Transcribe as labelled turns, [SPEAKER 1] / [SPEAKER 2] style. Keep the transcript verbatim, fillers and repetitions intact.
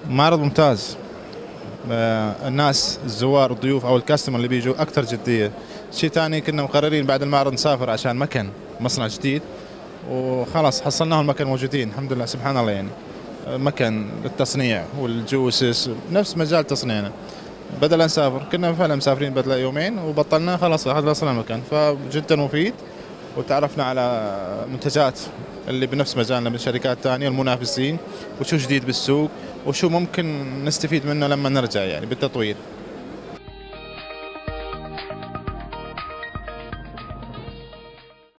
[SPEAKER 1] معرض ممتاز. آه، الناس الزوار الضيوف او الكاستمر اللي بيجوا اكثر جديه. شيء ثاني كنا مقررين بعد المعرض نسافر عشان مكان مصنع جديد، وخلاص حصلناه المكان موجودين الحمد لله سبحان الله يعني. آه، مكان للتصنيع والجوسس نفس مجال تصنيعنا. بدل نسافر كنا فعلا مسافرين بدل يومين وبطلنا خلاص هذا وصلنا المكان، فجدا مفيد. وتعرفنا على منتجات اللي بنفس مجالنا من شركات ثانيه والمنافسين، وشو جديد بالسوق وشو ممكن نستفيد منه لما نرجع يعني بالتطوير.